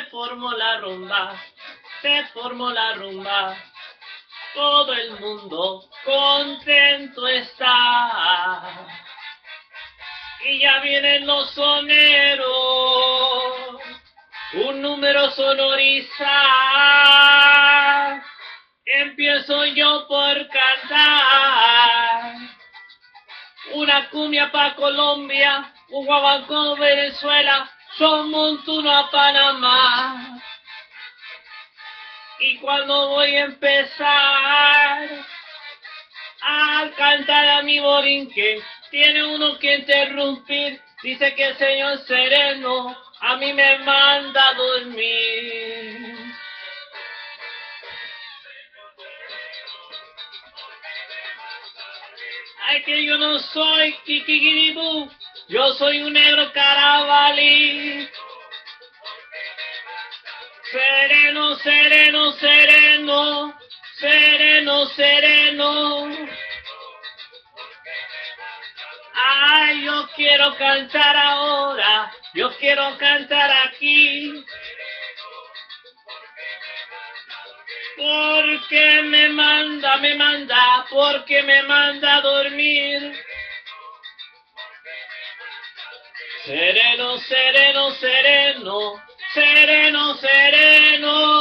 formó la rumba, se formó la rumba. Todo el mundo contento está. Y ya vienen los soneros, un número sonorizar. Empiezo yo por cantar una cumbia pa' Colombia, un guaguancó Venezuela, son montuno a Panamá. Y cuando voy a empezar a cantar a mi borinque, tiene uno que interrumpir, dice que el señor sereno a mí me manda a dormir. Ay, que yo no soy kikiribú, yo soy un negro carabalí. Sereno, sereno, sereno, sereno, sereno. Ay, yo quiero cantar ahora, yo quiero cantar aquí. Porque porque me manda a dormir. Sereno, sereno, sereno, sereno, sereno.